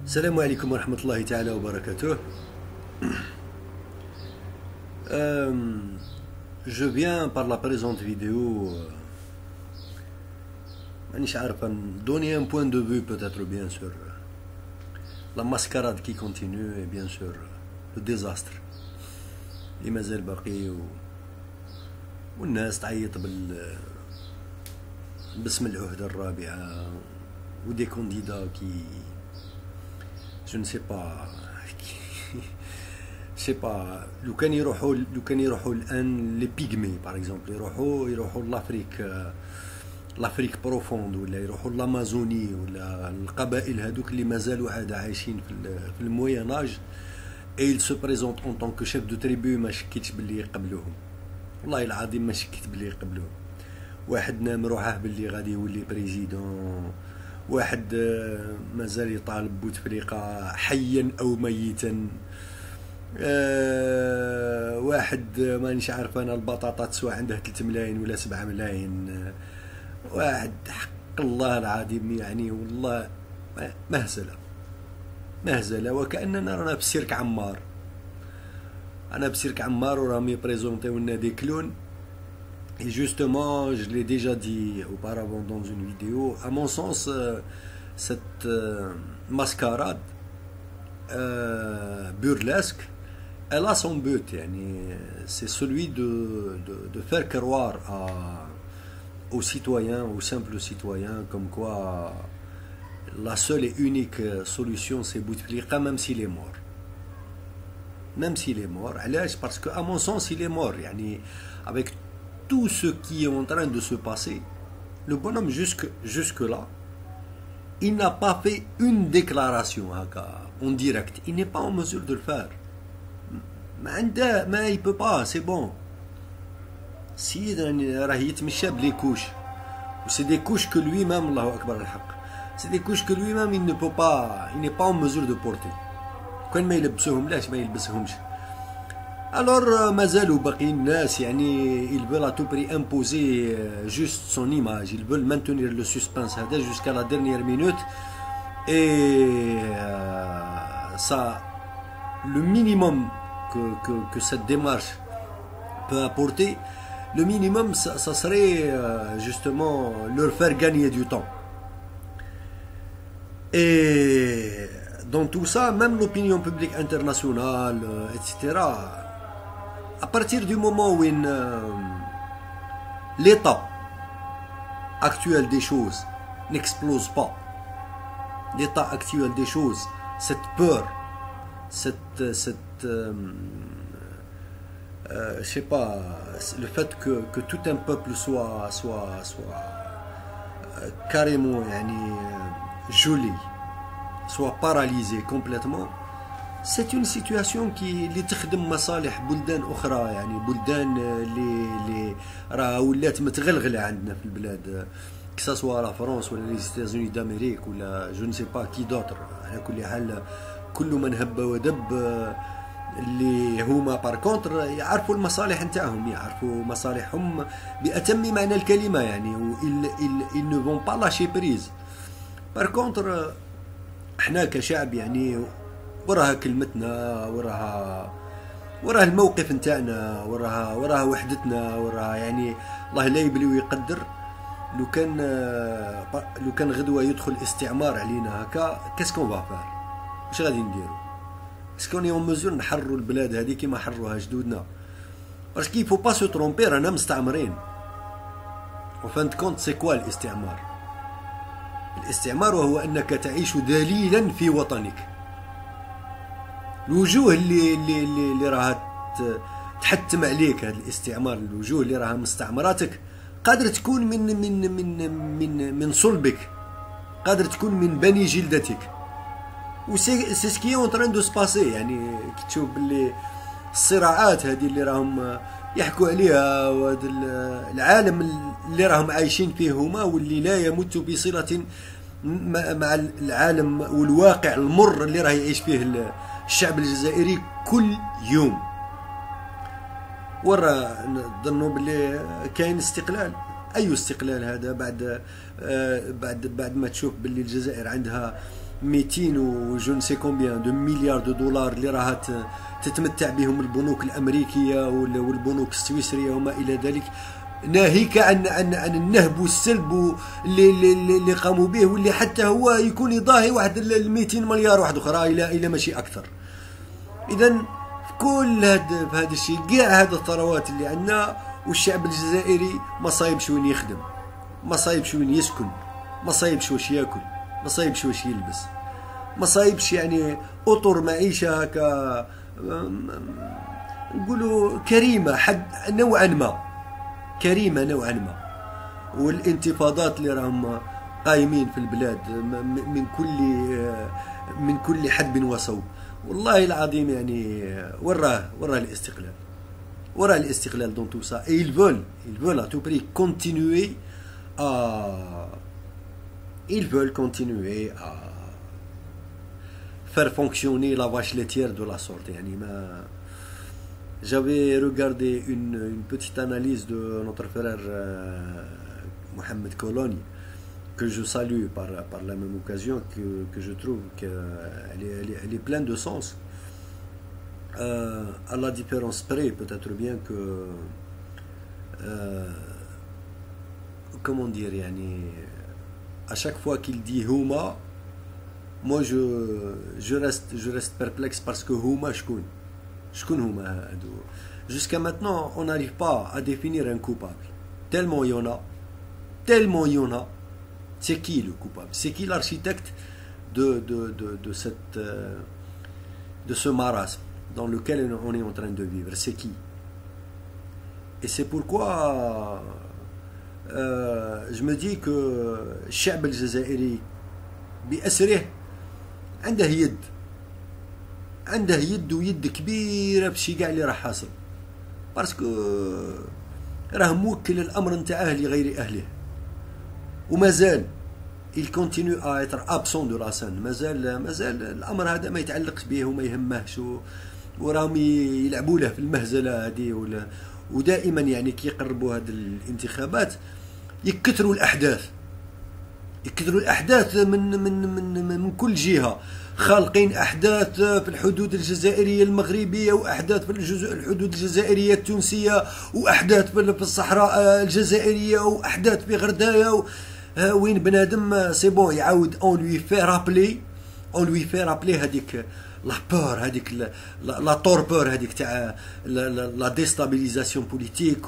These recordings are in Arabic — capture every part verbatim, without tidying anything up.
السلام عليكم ورحمة الله تعالى وبركاته. Euh, je viens par la présente vidéo euh, مانيش عارف donner un point de vue peut-être bien sûr la mascarade qui continue et bien sûr le désastre اللي مازال باقي و... والناس تعيط بال باسم العهدة الرابعة و دي كانديدا كي je ne sais pas je sais pas لو كان يروحوا لو كان يروحوا الان لي بيغمي باغ اكزومبل يروحوا يروحوا لافريك لافريك بروفوند ولا يروحوا لامازوني ولا القبائل هذوك اللي مازالوا عاد عايشين في في الموين اج اي il se présente en tant que chef de tribu ما شكيتش باللي يقبلوهم والله العظيم ما شكيت باللي يقبلوهم واحد نام روحه باللي غادي يولي بريزيدون واحد مازال يطالب بوتفليقة حيا او ميتا أه واحد مانيش عارف انا البطاطا تسوى عندها ثلاثة ملايين ولا سبعة ملايين أه واحد حق الله العظيم يعني والله مهزله مهزله وكاننا رانا في سيرك عمار انا بسيرك عمار وراهم يبريزونطيو لنا دي كلون. Et justement, je l'ai déjà dit auparavant dans une vidéo, à mon sens, euh, cette euh, mascarade euh, burlesque, elle a son but. C'est celui de, de, de faire croire à, aux citoyens, aux simples citoyens, comme quoi la seule et unique solution c'est Bouteflika, même s'il est mort. Même s'il est mort. Parce qu'à mon sens, il est mort. Avec tout ce qui est en train de se passer, le bonhomme jusque, jusque là, il n'a pas fait une déclaration en direct. Il n'est pas en mesure de le faire. Mais il peut pas, c'est bon. Si les couches, c'est des couches que lui-même, Allahu Akbar al-Haq, c'est des couches que lui-même il ne peut pas, il n'est pas en mesure de porter. Quand il يلبسهم لاش ما يلبسهمش. Alors, مازالوا باقي الناس يعني ils veulent à tout prix imposer juste son image, ils veulent maintenir le suspense هذا jusqu'à la dernière minute et euh, ça, le minimum que, que, que cette démarche peut apporter, le minimum ça, ça serait euh, justement leur faire gagner du temps. Et dans tout ça, même l'opinion publique internationale, euh, et cetera, à partir du moment où une, euh, l'état actuel des choses n'explose pas, l'état actuel des choses, cette peur, cette, cette euh, euh, je sais pas, le fait que, que tout un peuple soit, soit, soit euh, carrément yani, euh, gelé, soit paralysé complètement, c'est une situation qui اللي تخدم مصالح بلدان اخرى يعني بلدان اللي اللي راه ولات متغلغله عندنا في البلاد que ça soit la France ولا les États-Unis d'Amérique ولا je ne sais pas qui d'autre. على كل حال كل من هب ودب اللي هما بار كونتر يعرفوا المصالح نتاعهم يعرفوا مصالحهم بأتم معنى الكلمه يعني و ils ne vont pas lâcher prise. Par contre احنا كشعب يعني وراها كلمتنا وراها وراها الموقف نتاعنا وراها وراها وحدتنا وراها يعني الله لا يبلي ويقدر. لو كان لو كان غدوه يدخل استعمار علينا هكا كاسكون فافار واش غادي نديرو؟ اسكو ني اون ميزور نحرروا البلاد هذه كيما حرروها جدودنا؟ باسكو يفو با سو ترومبي رانا مستعمرين. وفان كونت سي كوا الاستعمار؟ الاستعمار وهو انك تعيش ذليلا في وطنك. الوجوه اللي اللي اللي, اللي راها تحتم عليك هذا الاستعمار، الوجوه اللي راها مستعمراتك قادر تكون من من من من من صلبك، قادر تكون من بني جلدتك. وسي سي سكي اون تران دو سباسي يعني كي تشوف باللي الصراعات هذه اللي راهم يحكوا عليها وهذا العالم اللي راهم عايشين فيه هما واللي لا يمت بصلة مع العالم والواقع المر اللي راه يعيش فيه الشعب الجزائري كل يوم. ورا نظنوا باللي كاين استقلال. اي استقلال هذا بعد بعد بعد ما تشوف باللي الجزائر عندها مئتين و جو نسي كومبيان دو مليار دو دولار اللي راها تتمتع بهم البنوك الامريكيه والبنوك السويسريه وما الى ذلك، ناهيك عن عن عن النهب والسلب اللي اللي, اللي قاموا به، واللي حتى هو يكون يضاهي واحد ال مئتين مليار واحد اخرى الى الى ماشي اكثر. اذا في كل هذا في هذا الشيء كاع هذه الثروات اللي عندنا، والشعب الجزائري ما صايبش وين يخدم، ما صايبش وين يسكن، ما صايبش واش ياكل، ما صايبش واش يلبس، ما صايبش يعني اطر معيشه هكا نقولوا كريمه حد نوعا ما، كريمه نوعا ما. والانتفاضات اللي راهم قايمين في البلاد من كل من كل حدب وصوب، والله العظيم يعني وراه وراه الاستقلال، وراه الاستقلال dans tout ça, et ils veulent ils veulent à tout prix continuer à ils veulent continuer à faire fonctionner la vache laitière de la sorte. يعني ما j'avais regardé une, une petite analyse de notre frère euh, Mohamed Koloni, que je salue par, par la même occasion, que, que je trouve qu'elle est, elle est, elle est pleine de sens. Euh, à la différence près, peut-être bien que euh, comment dire, yani, à chaque fois qu'il dit Houma, moi je, je, reste, je reste perplexe, parce que Houma, je connais. Jusqu'à maintenant, on n'arrive pas à définir un coupable. Tellement il y en a, tellement il y en a. C'est qui le coupable? C'est qui l'architecte de, de, de, de, cette, de ce marasme dans lequel on est en train de vivre? C'est qui? Et c'est pourquoi euh, je me dis que الشعب الجزائري بأسره عنده يد، عنده يد ويد كبيره في الشيء كاع اللي راح حاصل، باسكو راه موكل الامر نتاعه لغير اهله، ومازال il continue à être absent de la scène. مازال مازال الامر هذا ما يتعلقش به وما يهمهش، وراهم يلعبوا له في المهزله هذه. ودائما يعني كي يقربوا هذه الانتخابات يكثروا الاحداث، يكثروا الاحداث من من من من كل جهه، خالقين احداث في الحدود الجزائريه المغربيه، واحداث في الحدود الجزائريه التونسيه، واحداث في الصحراء الجزائريه، واحداث في غردايه، وين بنادم سي بون يعاود اون لوي في رابلي اون لوي في رابلي هذيك لا بور، هذيك لا توربور هذيك تاع لا ديستابيليزاسيون بوليتيك،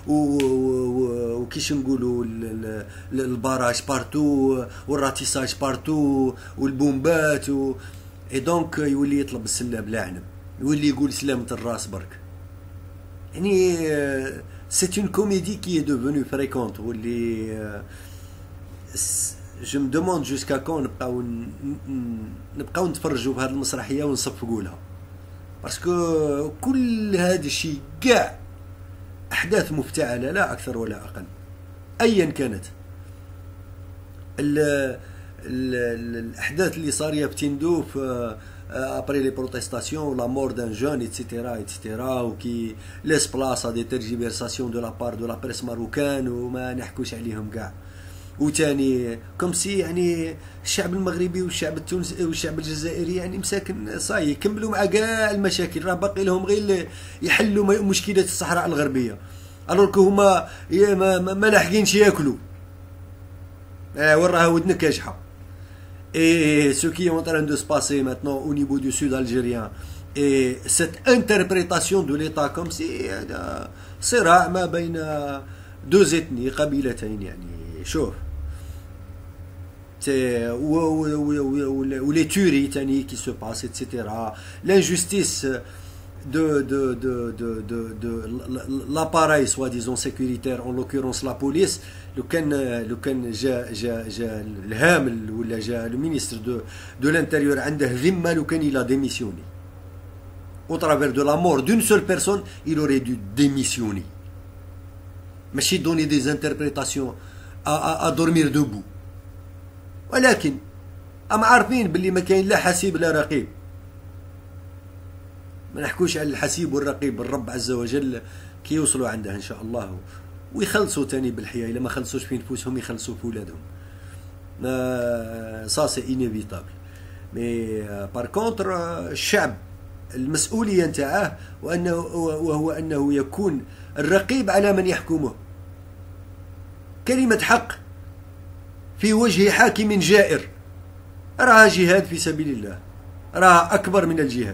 وكيش نقولوا الباراج بارتو والراتيساج بارتو والبومبات، اي دونك يولي يطلب السله بلا عنب، يولي يقول سلامة الراس برك. يعني سي اون كوميدي كي اي دوفونو فريكونت، واللي جو مو دوموند جوسكا كون نبقاو نبقاو نتفرجوا في هذه المسرحيه ونصفقوا لها، باسكو كل هذا الشيء كاع احداث مفتعله لا اكثر ولا اقل ايا كانت. ال ال الاحداث اللي صاريه في تندوف ابري لي بروتيستاسيون لا مور دان جون ايتترا ايتترا، وكي ليس بلاص ا دي تيرجيفيرساسيون دو لا بار دو لا بريس ماروكان، وما نحكوش عليهم كاع. وثاني كوم سي يعني الشعب المغربي والشعب التونسي والشعب الجزائري يعني مساكن صاي يكملوا مع كاع المشاكل، راه باقي لهم غير يحلوا مشكله الصحراء الغربيه، الوغ كو هما ما, ما لاحقينش ياكلوا. اه وين راه ودنك كاجحه. اي سو كي اون تران دو سباسي ماتنون او نيفو دو سود الجيريان، اي سيت انتربريتاسيون دو ليتا كوم سي هذا صراع ما بين دو زيتني قبيلتين. يعني شوف ou les tueries qui se passent, et cetera. L'injustice de, de, de, de, de, de l'appareil soi-disant sécuritaire, en l'occurrence la police. لو كان لو كان جا جا جا الهامل ولا جا المينيستر دو دو l'intérieur عنده ذمه، لو كان il a démissionné au travers de la mort d'une seule personne, il aurait dû démissionner. ماشي donner des interprétations à, à, à dormir debout. ولكن أم عارفين باللي ما كاين لا حسيب لا رقيب. ما نحكوش على الحسيب والرقيب، الرب عز وجل كي يوصلوا عنده إن شاء الله ويخلصوا تاني بالحياة. إلا ما خلصوش في نفوسهم يخلصوا في ولادهم. سا سي انيفيتابل. مي بار كونتر الشعب المسؤوليه نتاعه وانه وهو انه يكون الرقيب على من يحكمه. كلمه حق في وجه حاكم جائر راها جهاد في سبيل الله، راها اكبر من الجهاد.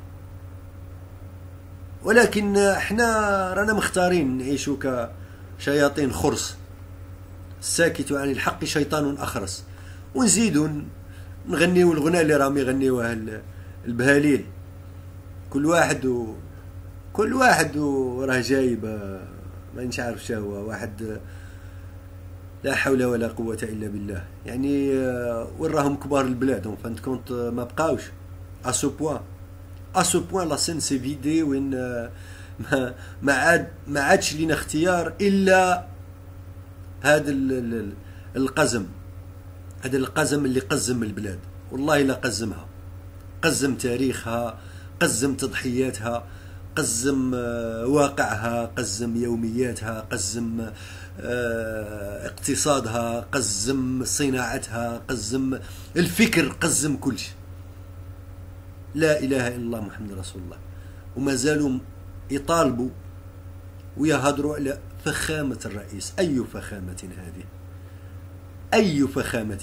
ولكن احنا رانا مختارين نعيشوا كشياطين خرس، الساكت عن الحق شيطان اخرس، ونزيدوا نغنيو الغناء اللي راهم يغنيوه البهاليل. كل واحد و كل واحد وراه جايب ما نش عارف شهو واحد، لا حول ولا قوة إلا بالله. يعني وين راهم كبار البلاد فانت كونت ما بقاوش اسو بوان اسو بوان لا سين سي فيدي، وين ما ما عاد ما عادش لينا اختيار الا هذا القزم، هذا القزم اللي قزم البلاد. والله لا قزمها، قزم تاريخها، قزم تضحياتها، قزم واقعها، قزم يومياتها، قزم اقتصادها، قزم صناعتها، قزم الفكر، قزم كل شيء. لا إله إلا الله محمد رسول الله. وما زالوا يطالبوا ويهضروا على فخامة الرئيس. أي فخامة هذه؟ أي فخامة؟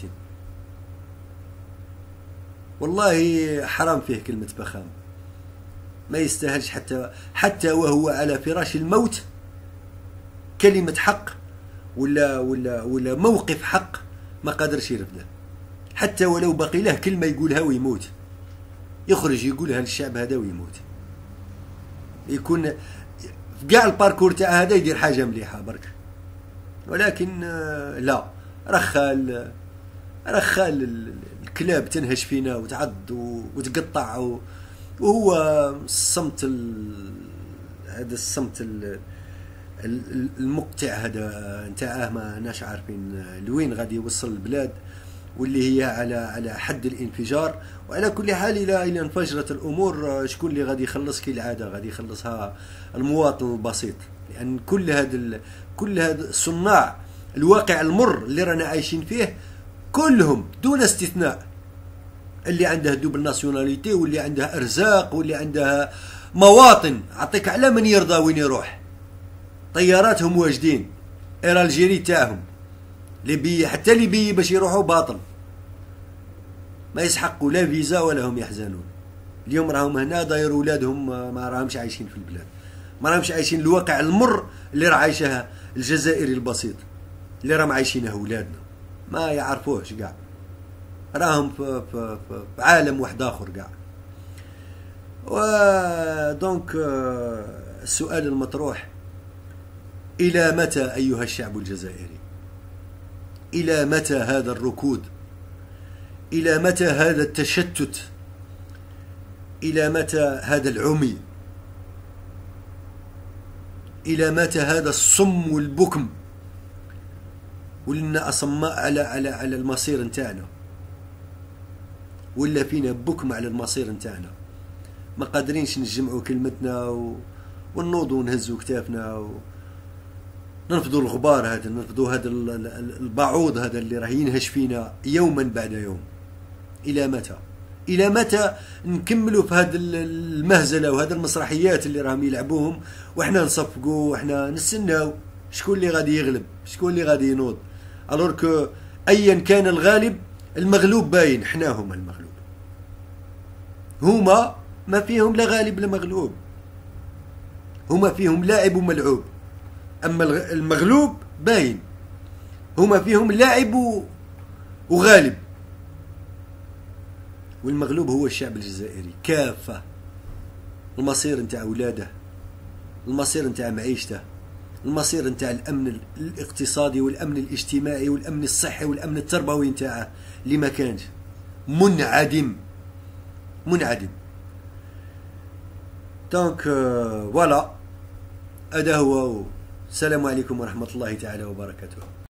والله حرام فيه كلمة فخامة، ما يستاهلش. حتى حتى وهو على فراش الموت كلمة حق ولا ولا ولا موقف حق ما قادرش يرفضه. حتى ولو بقي له كلمة يقولها ويموت، يخرج يقولها للشعب هذا ويموت. يكون في كاع الباركور تاع هذا يدير حاجة مليحة برك، ولكن لا، رخال رخال الكلاب تنهش فينا وتعض وتقطع، وهو الصمت هذا الصمت المقطع هذا نتاعه ما ناش عارفين لوين غادي يوصل البلاد، واللي هي على على حد الانفجار. وعلى كل حال الى الى انفجرت الامور شكون اللي غادي يخلص؟ كالعاده غادي يخلصها المواطن البسيط، لان كل هذا كل هذا صناع الواقع المر اللي رانا عايشين فيه كلهم دون استثناء، اللي عنده دوبل ناسيوناليتي، واللي عنده ارزاق، واللي عنده مواطن. اعطيك على من يرضى وين يروح، طياراتهم واجدين، اير الجيري تاعهم، ليبيا حتى ليبيا باش يروحوا باطل، ما يسحقوا لا فيزا ولا هم يحزنون. اليوم راهم هنا داير ولادهم ما راهمش عايشين في البلاد، ما راهمش عايشين الواقع المر اللي راه عايشها الجزائري البسيط، اللي راهم عايشينه ولادنا ما يعرفوهش كاع، راهم في, في, في عالم واحد اخر كاع. ودونك السؤال المطروح: الى متى ايها الشعب الجزائري؟ الى متى هذا الركود؟ الى متى هذا التشتت؟ الى متى هذا العمي؟ الى متى هذا الصم والبكم؟ ولنا اصماء على على على المصير نتاعنا، ولا فينا بكم على المصير نتاعنا، ما قادرينش نجمعوا كلمتنا و... ونوضوا ونهزوا كتافنا و... نرفضوا الغبار هذا، نرفضوا هذا البعوض هذا اللي راه ينهش فينا يوما بعد يوم. الى متى؟ الى متى نكملوا في هذه المهزله وهذه المسرحيات اللي راهم يلعبوهم، وحنا نصفقوا وحنا نستناو شكون اللي غادي يغلب، شكون اللي غادي ينوض؟ الور كو ايا كان الغالب المغلوب باين، حنا هما المغلوب، هما ما فيهم لا غالب لا مغلوب، هما فيهم لاعب وملعوب. اما المغلوب باين، هما فيهم لاعب وغالب، والمغلوب هو الشعب الجزائري كافة. المصير نتاع اولاده، المصير نتاع معيشته، المصير نتاع الامن الاقتصادي والامن الاجتماعي والامن الصحي والامن التربوي نتاعه اللي ما كانش، منعدم منعدم. دونك فوالا هذا هو. السلام عليكم ورحمة الله تعالى وبركاته.